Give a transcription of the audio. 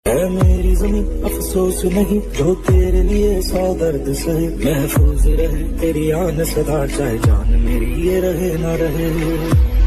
है मेरी ज़मीं अफसोस नहीं, जो तेरे लिए 100 दर्द सहे। महफूज रहे तेरी आन सदा, चाहे जान मेरी ये रहे ना रहे।